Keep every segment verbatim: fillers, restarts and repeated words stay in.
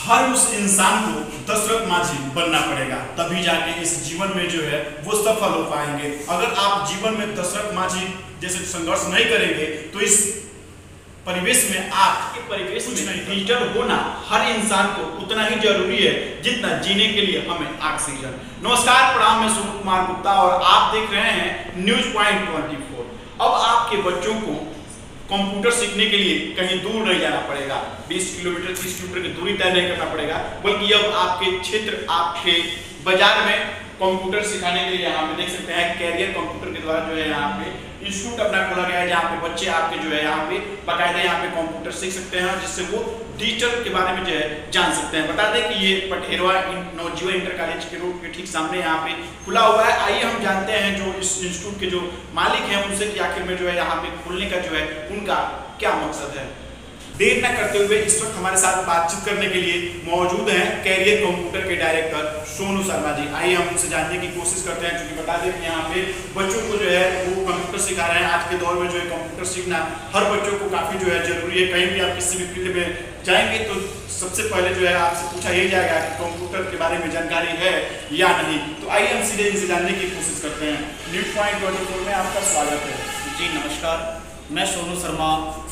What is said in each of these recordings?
हर उस इंसान को दशरथ माझी बनना पड़ेगा, तभी जाके इस जीवन में जो है वो सफल हो पाएंगे। अगर आप जीवन में दशरथ माझी जैसे संघर्ष नहीं करेंगे तो इस परिवेश में आपके परिवेश में डिजिटल होना हर इंसान को उतना ही जरूरी है जितना जीने के लिए हमें ऑक्सीजन। नमस्कार, प्रणाम, मैं सुनील कुमार गुप्ता और आप देख रहे हैं न्यूज पॉइंट चौबीस। अब आपके बच्चों को कंप्यूटर सीखने के लिए कहीं दूर नहीं जाना पड़ेगा, बीस किलोमीटर तीस किलोमीटर की दूरी तय नहीं करना पड़ेगा, बल्कि अब आपके क्षेत्र आपके बाजार में कंप्यूटर सिखाने के लिए यहाँ पे देख सकते हैं कैरियर कंप्यूटर के द्वारा जो है यहाँ पे इंस्टीट्यूट अपना खोला गया है, जहाँ पे बच्चे आपके जो है यहाँ पे बाकायदा यहाँ पे कंप्यूटर सीख सकते हैं, जिससे वो डिजिटल के बारे में जो है जान सकते हैं। बता दें कि ये पटेरवा नवजीवन इंटर कॉलेज के रोड के ठीक सामने यहाँ पे खुला हुआ है। आइए हम जानते हैं जो इस इंस्टीट्यूट के जो मालिक हैं उनसे कि आखिर में जो है यहाँ पे खुलने का जो है उनका क्या मकसद है। देर न करते हुए इस वक्त हमारे साथ बातचीत करने के लिए मौजूद हैं कैरियर कंप्यूटर के डायरेक्टर सोनू शर्मा जी। आइए हम उनसे जानने की कोशिश करते हैं, क्योंकि बता दें कि यहाँ पे बच्चों को जो है वो कंप्यूटर सिखा रहे हैं। आज के दौर में जो है कंप्यूटर सीखना हर बच्चों को काफ़ी जो है जरूरी है। कहीं भी आप किसी भी फील्ड में जाएंगे तो सबसे पहले जो है आपसे पूछा यही जाएगा कि कंप्यूटर के बारे में जानकारी है या नहीं। तो आइए हम सीधे इनसे जानने की कोशिश करते हैं। न्यूज पॉइंट ट्वेंटी फोर में आपका स्वागत है। जी नमस्कार, मैं सोनू शर्मा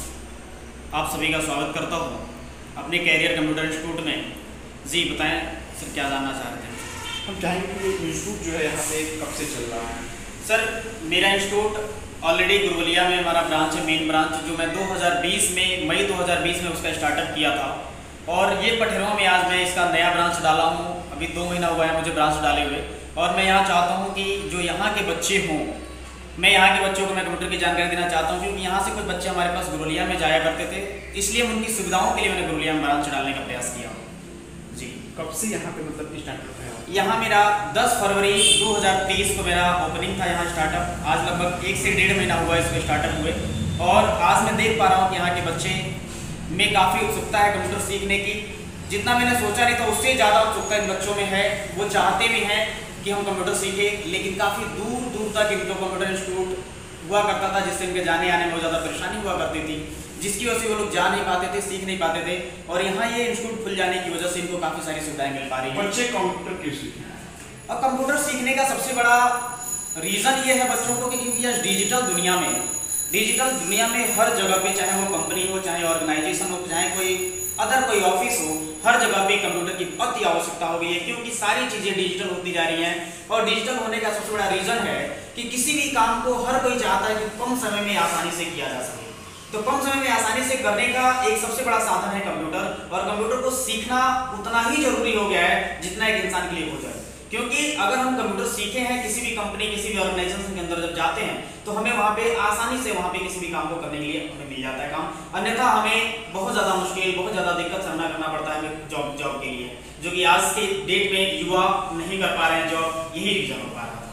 आप सभी का स्वागत करता हूँ अपने कैरियर कंप्यूटर इंस्टीट्यूट में। जी बताएं सर, क्या जानना चाहते हैं? हम चाहेंगे कि इंस्टीट्यूट जो है यहाँ पे कब से चल रहा है? सर मेरा इंस्टीट्यूट ऑलरेडी गुरवलिया में हमारा ब्रांच है, मेन ब्रांच, जो मैं दो हज़ार बीस में मई दो हज़ार बीस में उसका स्टार्टअप किया था। और ये पटेरवा में आज मैं इसका नया ब्रांच डाला हूँ। अभी दो महीना हुआ है मुझे ब्रांच डाले हुए, और मैं यहाँ चाहता हूँ कि जो यहाँ के बच्चे हों, मैं यहाँ के बच्चों को मैं कंप्यूटर की जानकारी देना चाहता हूँ, क्योंकि यहाँ से कुछ बच्चे हमारे पास गुरवलिया में जाया करते थे, इसलिए उनकी सुविधाओं के लिए मैंने गुरवलिया में ब्रांच डालने का प्रयास किया। जी कब से यहाँ पे मतलब स्टार्टअप है? यहाँ मेरा दस फरवरी दो हज़ार तेईस को मेरा ओपनिंग था यहाँ स्टार्टअप। आज लगभग एक से डेढ़ महीना हुआ इसको स्टार्टअप हुए, और आज मैं देख पा रहा हूँ कि यहाँ के बच्चे में काफ़ी उत्सुकता है कंप्यूटर सीखने की। जितना मैंने सोचा नहीं था उससे ज़्यादा उत्सुकता इन बच्चों में है। वो चाहते भी हैं कि हम कंप्यूटर सीखें, लेकिन काफ़ी दूर दूर तक इनको कंप्यूटर इंस्टीट्यूट हुआ करता था, जिससे इनके जाने आने में बहुत ज़्यादा परेशानी हुआ करती थी, जिसकी वजह से वो लोग जा नहीं पाते थे, सीख नहीं पाते थे। और यहाँ ये इंस्टीट्यूट खुल जाने की वजह से इनको काफ़ी सारी सुविधाएं मिल पा रही हैं। बच्चे कंप्यूटर क्यों सीखें? और कंप्यूटर सीखने का सबसे बड़ा रीज़न ये है बच्चों को कि क्योंकि आज डिजिटल दुनिया में डिजिटल दुनिया में हर जगह पे, चाहे वो कंपनी हो, चाहे ऑर्गेनाइजेशन हो, चाहे कोई अदर कोई ऑफिस हो, हर जगह पे कंप्यूटर की अति आवश्यकता हो गई है, क्योंकि सारी चीज़ें डिजिटल होती जा रही हैं। और डिजिटल होने का सबसे बड़ा रीज़न है कि किसी भी काम को हर कोई चाहता है कि कम समय में आसानी से किया जा सके। तो कम समय में आसानी से करने का एक सबसे बड़ा साधन है कंप्यूटर, और कंप्यूटर को सीखना उतना ही जरूरी हो गया है जितना एक इंसान के लिए हो जाए। क्योंकि अगर हम कंप्यूटर सीखे हैं, किसी भी कंपनी, किसी भी ऑर्गेनाइजेशन के अंदर जब जाते हैं तो हमें वहाँ पे आसानी से वहाँ पे किसी भी काम को करने के लिए हमें मिल जाता है काम। अन्यथा हमें बहुत ज़्यादा मुश्किल, बहुत ज़्यादा दिक्कत सामना करना पड़ता है जॉब जॉब के लिए, जो कि आज के डेट में युवा नहीं कर पा रहे हैं जॉब। यही रीजन हो पा रहा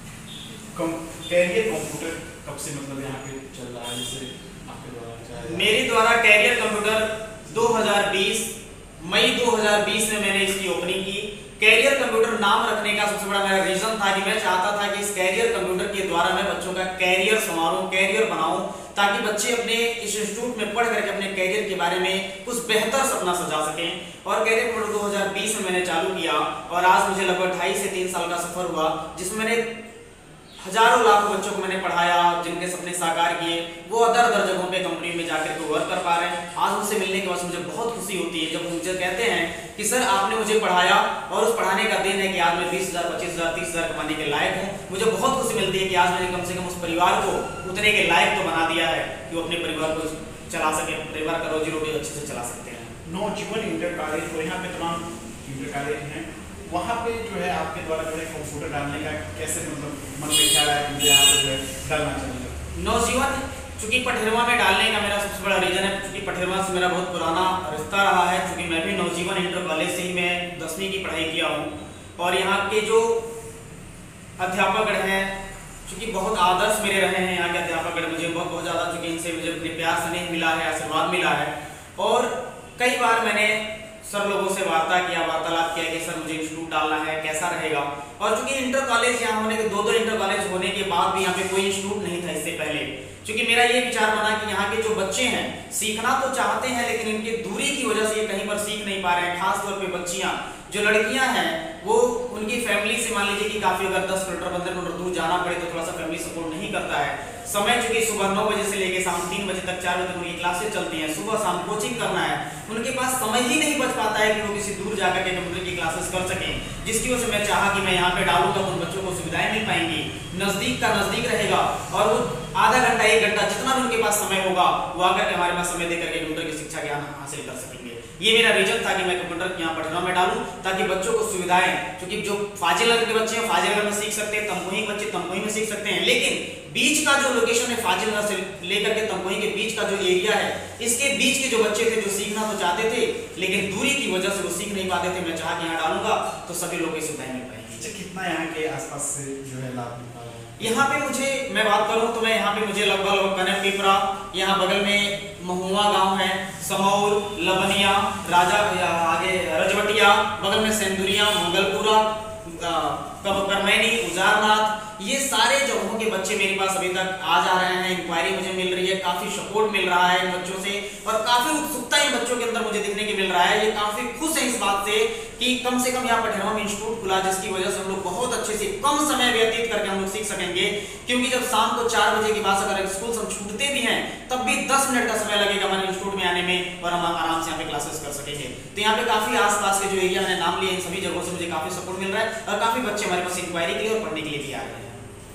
था। कैरियर कंप्यूटर कब से मतलब यहाँ पे चल रहा है? जैसे आपके द्वारा मेरे द्वारा कैरियर कंप्यूटर दो हज़ार बीस मई दो हज़ार बीस में मैंने इसकी ओपनिंग की। कैरियर कंप्यूटर नाम रखने का सबसे बड़ा मेरा रीजन था कि मैं चाहता था कि इस कैरियर कंप्यूटर के द्वारा मैं बच्चों का कैरियर संवारूं, कैरियर बनाऊं, ताकि बच्चे अपने इस इंस्टीट्यूट में पढ़ करके अपने कैरियर के बारे में कुछ बेहतर सपना सजा सकें। और कैरियर कंप्यूटर दो हज़ार बीस में मैंने चालू किया, और आज मुझे लगभग ढाई से तीन साल का सफर हुआ, जिसमें मैंने हजारों लाखों बच्चों को मैंने पढ़ाया, जिनके सपने साकार किए। वो अदर अदर जगहों पे कंपनी में जाकर के वर्क कर पा रहे हैं। आज उनसे मिलने के बाद मुझे बहुत खुशी होती है जब मुझे कहते हैं कि सर आपने मुझे पढ़ाया, और उस पढ़ाने का दिन है कि आज मैं बीस हज़ार पच्चीस हज़ार तीस हज़ार कमाने के लायक हूँ। मुझे बहुत खुशी मिलती है कि आज मैंने कम से कम उस परिवार को उतने के लायक तो बना दिया है कि वो अपने परिवार को चला सके, परिवार का रोजी रोटी अच्छे से चला सकते हैं। नवजीवन इंटर कॉलेज और यहाँ पे तमाम इंटर कॉलेज हैं, वहाँ पे जो है आपके द्वारा जो है कंप्यूटर डालने का कैसे मतलब मन में ख्याल आया कि मुझे यहाँ पे जो है डालना चाहिए? नवजीवन चूँकि पटेरवा में डालने का मेरा सबसे बड़ा रीजन है, क्योंकि पटेरवा से मेरा बहुत पुराना रिश्ता रहा है। क्योंकि मैं भी नवजीवन इंटर कॉलेज से ही मैं दसवीं की पढ़ाई किया हूँ, और यहाँ के जो अध्यापक हैं चूँकि बहुत आदर्श मेरे रहे हैं। यहाँ के अध्यापक मुझे बहुत बहुत ज़्यादा, चूँकि इनसे मुझे प्यार स्नेह मिला है, आशीर्वाद मिला है। और कई बार मैंने सर लोगों से वार्ता किया, वार्तालाप किया कि सर मुझे इंस्टीट्यूट डालना है, कैसा रहेगा। और चूंकि इंटर कॉलेज यहाँ होने के दो दो इंटर कॉलेज होने के बाद भी यहाँ पे कोई इंस्टीट्यूट नहीं था इससे पहले, क्योंकि मेरा ये विचार बना कि यहाँ के जो बच्चे हैं सीखना तो चाहते हैं, लेकिन इनकी दूरी की वजह से ये कहीं पर सीख नहीं पा रहे हैं। खास तौर पे बच्चियाँ, जो लड़कियां हैं, वो उनकी फैमिली से मान लीजिए कि काफी अगर दस किलोमीटर पंद्रह किलोमीटर दूर जाना पड़े तो थोड़ा सा फैमिली सपोर्ट नहीं करता है। समय चूंकि सुबह नौ बजे से लेकर शाम तीन बजे तक, चार बजे तक उनकी क्लासेस चलती हैं, सुबह शाम कोचिंग करना है, उनके पास समय ही नहीं बच पाता है कि वो किसी दूर जाकर के कंप्यूटर की क्लासेस कर सकें। जिसकी वजह से मैं चाहा कि मैं यहाँ पे डालूं तो उन बच्चों को सुविधाएं मिल पाएंगी, नजदीक का नजदीक रहेगा और वो आधा घंटा एक घंटा जितना भी उनके पास समय होगा वो आकर के हमारे पास समय देकर के कंप्यूटर की शिक्षा ज्ञान हासिल कर सकेंगे। ये मेरा रीजन था कि मैं कंप्यूटर यहाँ पढ़ना में डालूं ताकि बच्चों को सुविधाएं, क्योंकि जो फाजिल नगर के बच्चे हैं फाजिल नगर में सीख सकते हैं, तमकुही के बच्चे तमकुही में सीख सकते हैं, लेकिन बीच का जो लोकेशन है फाजिल नगर से लेकर के तमकुही के बीच का जो एरिया है, इसके बीच के जो बच्चे थे जो सीखना तो चाहते थे लेकिन दूरी की वजह से वो सीख नहीं पाते थे, मैं चाह के यहाँ डालूंगा तो सभी लोग की सुविधाएं मिल पाएंगी। कितना यहाँ के आसपास से जो है लाभ मिल पा रहा है? यहाँ पे मुझे मैं बात करूँ तो मैं यहाँ पे मुझे लगभग लगभग कनक पिपरा, यहाँ बगल में महुआ गांव है, समौर, लबनिया, राजा आगे रजवटिया, बगल में सेंदुरिया, मंगलपुरा, करमैनी, उजारनाथ, ये सारे जगहों के बच्चे मेरे पास अभी तक आ जा रहे हैं। इंक्वायरी मुझे मिल रही है, काफी सपोर्ट मिल रहा है इन बच्चों से और काफी उत्सुकता इन बच्चों के अंदर मुझे देखने को मिल रहा है। ये काफी खुश है इस बात से कि कम से कम यहाँ पठेरवा में इंस्टीट्यूट खुला, जिसकी वजह से हम लोग बहुत अच्छे से कम समय व्यतीत करके हम लोग सीख सकेंगे। क्योंकि जब शाम को चार बजे के बाद अगर स्कूल से हम छूटते भी हैं तब भी दस मिनट का समय लगेगा हमारे इंस्टीट्यूट में आने में और हम आराम से यहाँ पे क्लासेस कर सकेंगे। तो यहाँ पे काफी आसपास के जो एरिया मैंने नाम लिए इन सभी जगहों से मुझे काफी सपोर्ट मिल रहा है और काफी बच्चे हमारे पास इंक्वायरी के लिए और पढ़ने के लिए भी आ रहे हैं।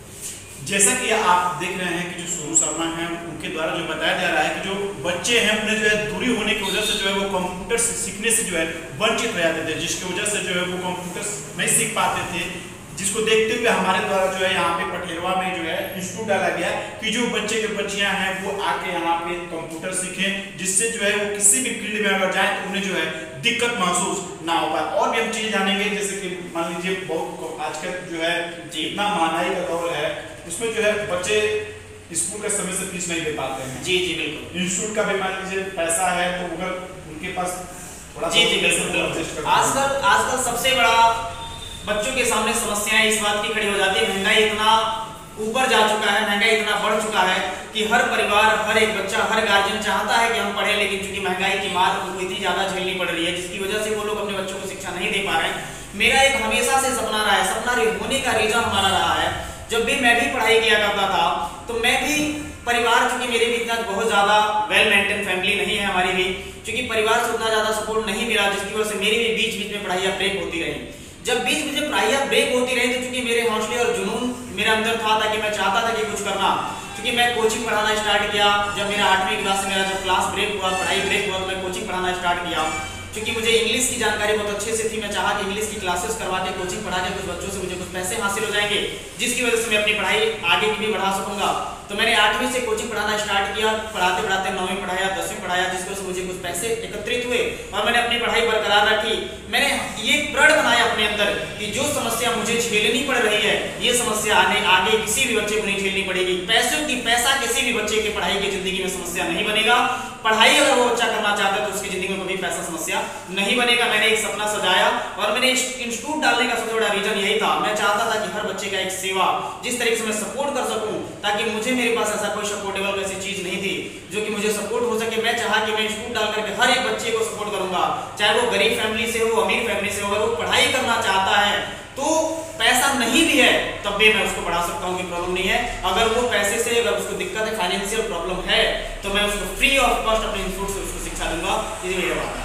जैसा कि आप देख रहे हैं कि जो सोनू शर्मा हैं उनके द्वारा जो बताया जा रहा है कि जो बच्चे हैं अपने जो है दूरी होने की वजह से जो है वो कंप्यूटर सीखने से जो है वंचित हो जाते थे, जिसकी वजह से जो है वो कंप्यूटर नहीं सीख पाते थे। जिसको देखते हुए हमारे द्वारा जो है यहाँ पे पठेरवा में जो है इंस्टीट्यूट डाला गया कि जो बच्चे के बच्चियां हैं वो आके यहाँ पे कंप्यूटर सीखें, जिससे जो है वो किसी भी फील्ड में अगर जाए तो उन्हें जो है दिक्कत महसूस ना हो पाए। और भी हम चीज जानेंगे, जैसे कि मान लीजिए बहुत आजकल जो है इतना महंगाई का दौर है, उसमें जो है बच्चे स्कूल का समय से फीस नहीं दे पाते हैं। जी जी बिल्कुल। इंस्टीट्यूट का भी मान लीजिए पैसा है तो अगर उनके पास थोड़ा जी जी बिल्कुल। आजकल आजकल सबसे बड़ा बच्चों के सामने समस्याएं इस बात की खड़ी हो जाती है, महंगाई इतना ऊपर जा चुका है, महंगाई इतना बढ़ चुका है कि हर परिवार, हर एक बच्चा, हर गार्जियन चाहता है कि हम पढ़े, लेकिन चूंकि महंगाई की मार उनको इतनी ज्यादा झेलनी पड़ रही है जिसकी वजह से वो लोग अपने बच्चों को शिक्षा नहीं दे पा रहे हैं। मेरा एक हमेशा से सपना रहा है, सपना होने का रीजन हमारा रहा है, जब भी मैं भी पढ़ाई किया करता था तो मैं भी परिवार, चूंकि मेरे भी इतना बहुत ज्यादा वेल मेंटेन फैमिली नहीं है हमारी भी, चूंकि परिवार से उतना ज्यादा सपोर्ट नहीं मिला, जिसकी वजह से मेरी भी बीच बीच में पढ़ाइयाँ ब्रेक होती रही। जब बीच बीच में पढ़ाइयाँ ब्रेक होती रही तो चूंकि मेरे हौसले और जुनून मेरे अंदर था ताकि मैं चाहता था कि कुछ करना, क्योंकि मैं कोचिंग पढ़ाना स्टार्ट किया। जब मेरा आठवीं क्लास से मेरा जब क्लास ब्रेक हुआ, पढ़ाई ब्रेक हुआ, तो मैं कोचिंग पढ़ाना स्टार्ट किया। क्योंकि मुझे इंग्लिश की जानकारी बहुत अच्छे से थी, मैं चाहा कि इंग्लिश की क्लासेस करवा के कोचिंग पढ़ा के कुछ बच्चों से मुझे कुछ पैसे हासिल हो जाएंगे, जिसकी वजह से मैं अपनी पढ़ाई आगे की भी बढ़ा सकूंगा। तो मैंने आठवीं से कोचिंग पढ़ाना स्टार्ट किया, पढ़ाते पढ़ाते नौवीं पढ़ाया, दसवीं पढ़ाया, जिसकी वजह से मुझे कुछ पैसे एकत्रित हुए और मैंने अपनी पढ़ाई बरकरार रखी। मैंने ये प्रण बनाया अपने अंदर कि जो समस्या मुझे झेलनी पड़ रही है, ये समस्या आने आगे किसी भी बच्चे को नहीं झेलनी पड़ेगी। पैसों की पैसा किसी भी बच्चे की पढ़ाई की जिंदगी में समस्या नहीं बनेगा। पढ़ाई अगर वो बच्चा करना चाहता है तो उसकी जिंदगी में कभी पैसा समस्या नहीं बनेगा। मैंने एक सपना सजाया और मैंने इंस्टीट्यूट डालने का सबसे बड़ा रीजन यही था। मैं चाहता था कि हर बच्चे का एक सेवा, जिस तरीके से मैं सपोर्ट कर सकूं, ताकि मुझे मेरे पास ऐसा कोई सपोर्टेबल ऐसी चीज नहीं थी जो कि मुझे सपोर्ट हो सके। मैं चाहा कि मैं इंस्टीट्यूट डाल करके हर एक बच्चे को सपोर्ट करूंगा, चाहे वो गरीब फैमिली से हो, अमीर फैमिली से हो। अगर वो पढ़ाई करना चाहता है तो पैसा नहीं भी है तब भी मैं उसको पढ़ा सकता हूँ, कोई प्रॉब्लम नहीं है। अगर वो पैसे से, अगर उसको दिक्कत है, फाइनेंशियल प्रॉब्लम है, तो मैं उसको फ्री ऑफ कॉस्ट अपने इंस्टीट्यूट से उसको शिक्षा दूंगा। ये मेरा बात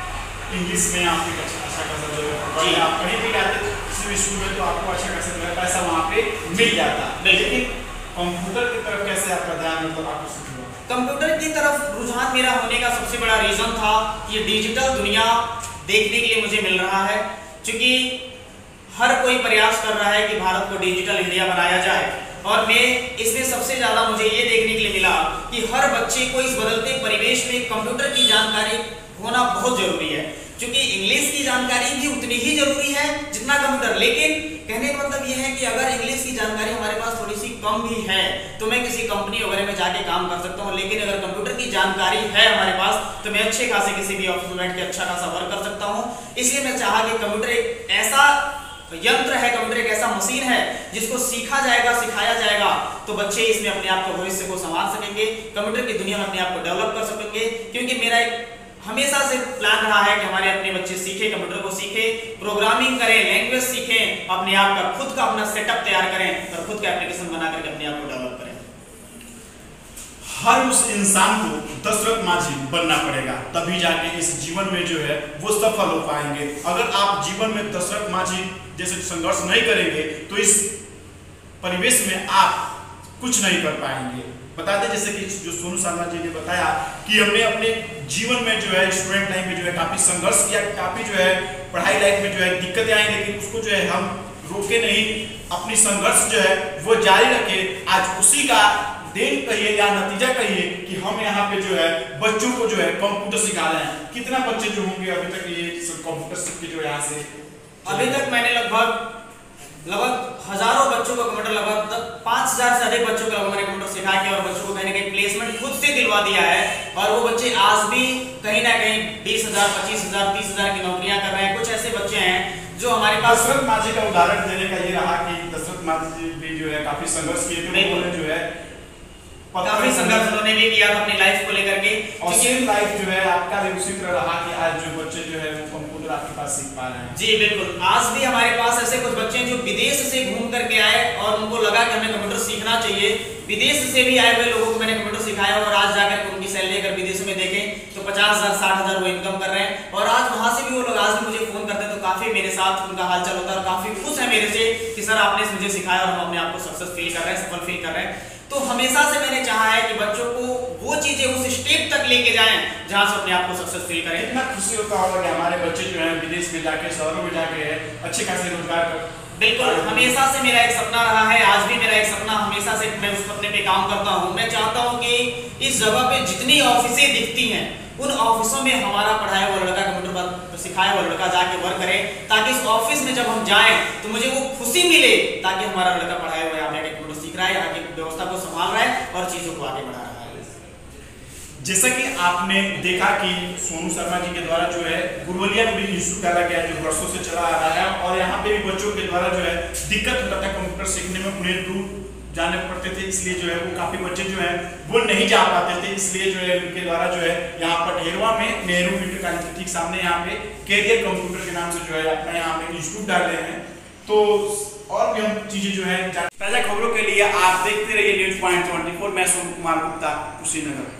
है। इंग्लिश में आपकी अच्छा खासा जो है आप कहीं भी जाते किसी भी स्कूल में तो आपको अच्छा खासा जो है पैसा वहाँ पे मिल जाता, लेकिन कंप्यूटर की तरफ कैसे आपका ध्यान, मतलब आपको सीखना? कंप्यूटर की तरफ रुझान मेरा होने का सबसे बड़ा रीजन था कि ये डिजिटल दुनिया देखने के लिए मुझे मिल रहा है। क्योंकि हर कोई प्रयास कर रहा है कि भारत को डिजिटल इंडिया बनाया जाए, और मैं इसमें सबसे ज्यादा मुझे ये देखने के लिए मिला कि हर बच्चे को इस बदलते परिवेश में कंप्यूटर की जानकारी होना बहुत जरूरी है। क्योंकि इंग्लिश की जानकारी भी उतनी ही जरूरी है जितना कंप्यूटर, लेकिन कहने का मतलब ये है कि अगर इंग्लिश की जानकारी हमारे पास थोड़ी सी कम भी है तो मैं किसी कंपनी वगैरह में जाके काम कर सकता हूँ, लेकिन अगर कंप्यूटर की जानकारी है हमारे पास तो मैं अच्छे खासे किसी भी ऑफिस में बैठ के अच्छा खासा वर्क कर सकता हूँ। इसलिए मैं चाहा कि कंप्यूटर एक ऐसा यंत्र है, कंप्यूटर एक ऐसा मशीन है जिसको सीखा जाएगा, सिखाया जाएगा, तो बच्चे इसमें अपने आप के भविष्य को संभाल सकेंगे, कंप्यूटर की दुनिया में अपने आप को डेवलप कर सकेंगे। क्योंकि मेरा एक हमेशा से प्लान रहा है कि हमारे अपने बच्चे सीखे, कंप्यूटर को सीखे, प्रोग्रामिंग करें, लैंग्वेज सीखें, अपने आप का खुद का अपना सेटअप तैयार करें और खुद का एप्लीकेशन बना करके अपने आप को डेवलप करें। हर उस इंसान को दशरथ माझी बनना पड़ेगा, तभी जाके इस जीवन में जो है वो सफल हो पाएंगे। अगर आप जीवन में दशरथ माझी जैसे संघर्ष नहीं करेंगे तो इस परिवेश में आप कुछ नहीं कर पाएंगे। बता दें जैसे कि जो सोनू शर्मा जी ने बताया कि हमने अपने जीवन में जो है स्टूडेंट लाइफ में जो है काफी संघर्ष किया, काफी जो है पढ़ाई लाइफ में जो है दिक्कतें आई, लेकिन उसको जो है हम रोके नहीं, अपनी संघर्ष जो है वो जारी रखे। आज उसी का देन कहिए या नतीजा कहिए कि हम यहाँ पे जो है बच्चों को जो है कंप्यूटर सिखा रहे हैं। कितना बच्चे जो होंगे अभी तक ये कंप्यूटर सीख के जो यहाँ से, अभी तक मैंने लगभग लगभग हजारों बच्चों को कंप्यूटर, लगभग पांच हजार से अधिक बच्चों को मैंने कंप्यूटर सिखा के और बच्चों को कहीं ना कहीं प्लेसमेंट खुद से दिलवा दिया है। और वो बच्चे आज भी कहीं ना कहीं बीस हजार पच्चीस हजार तीस हजार की नौकरियां कर रहे हैं। कुछ ऐसे बच्चे हैं जो हमारे पास, दशरथ माझी का उदाहरण देने का ये रहा कि दशरथ माझी भी जो है काफी संघर्ष किए थे, उन्होंने जो है काफी संघर्ष उन्होंने भी किया था अपनी लाइफ को लेकर के। और सेम लाइफ जो है आपका भी उसी तरह रहा कि आज जो बच्चे जो है वो कंप्यूटर आपके पास सीख पा रहे हैं। जी बिल्कुल, आज भी हमारे पास ऐसे कुछ बच्चे हैं जो विदेश से घूम करके आए और उनको लगा कि हमें कंप्यूटर सीखना चाहिए। विदेश से भी आए हुए लोगों को मैंने कंप्यूटर सिखाया और आज जाकर उनकी सैलरी अगर विदेशों में देखें तो पचास हजार साठ हजार वो इनकम कर रहे हैं। और आज वहां से भी वो लोग आज भी मुझे फोन करते हैं तो काफी मेरे साथ उनका हालचाल होता है और काफी खुश है मेरे से कि सर आपने मुझे सिखाया और हम अपने आप को सक्सेस फील कर रहे हैं, सफल फील कर रहे हैं। तो हमेशा से मैंने चाहा है कि बच्चों को वो चीजें उस स्टेप तक लेके जाएं जहां से अपने आप को सक्सेस फील करें। इतना खुशी होता होगा कि हमारे बच्चे जो हैं विदेश में जाके, शहरों में जाके अच्छे खासे रोजगार कर। बिल्कुल, हमेशा से मेरा एक सपना रहा है, आज भी मेरा एक सपना, हमेशा से मैं उस सपने पे काम करता हूँ। मैं चाहता हूँ कि इस जगह पे जितनी ऑफिसें दिखती हैं उन ऑफिसों में हमारा पढ़ाया हुआ लड़का, कंप्यूटर सिखाया हुआ लड़का जाके वर्क करे, ताकि इस ऑफिस में जब हम जाएं तो मुझे वो खुशी मिले ताकि हमारा लड़का पढ़ाया हुआ यहाँ पे कंप्यूटर सीख रहा है, यहाँ की व्यवस्था को संभाल रहा है और चीजों को आगे बढ़ा रहा है। जैसा कि आपने देखा कि सोनू शर्मा जी के द्वारा जो है गुरवलिया में भी इंस्टीट्यूट डाला गया जो वर्षों से चला आ रहा है और यहाँ पे भी बच्चों के द्वारा जो है दिक्कत होता था कंप्यूटर सीखने में, उन्हें दूर जाने पड़ते थे, इसलिए जो है वो काफी बच्चे जो है वो नहीं जा पाते थे। इसलिए जो है उनके द्वारा जो है यहाँ पर ढेरवा में नेहरू इंटर कॉलेज के ठीक सामने यहाँ पे कैरियर कंप्यूटर के नाम से जो है अपना यहाँ पे इंस्टीट्यूट डाल रहे हैं। तो और भी हम चीजें जो है ताजा खबरों के लिए आप देखते रहिए न्यूज पॉइंट ट्वेंटी फोर। मैं सोनू कुमार गुप्ता, कुशीनगर।